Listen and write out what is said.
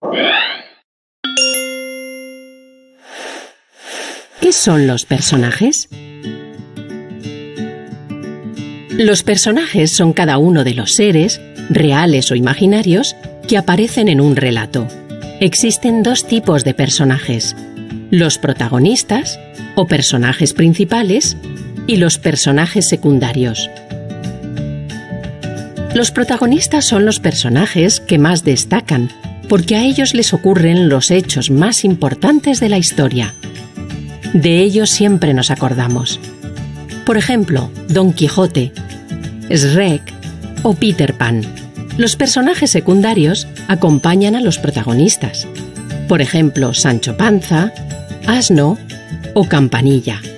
¿Qué son los personajes? Los personajes son cada uno de los seres, reales o imaginarios, que aparecen en un relato. Existen dos tipos de personajes: los protagonistas, o personajes principales, y los personajes secundarios. Los protagonistas son los personajes que más destacan, porque a ellos les ocurren los hechos más importantes de la historia. De ellos siempre nos acordamos. Por ejemplo, Don Quijote, Shrek o Peter Pan. Los personajes secundarios acompañan a los protagonistas. Por ejemplo, Sancho Panza, Asno o Campanilla.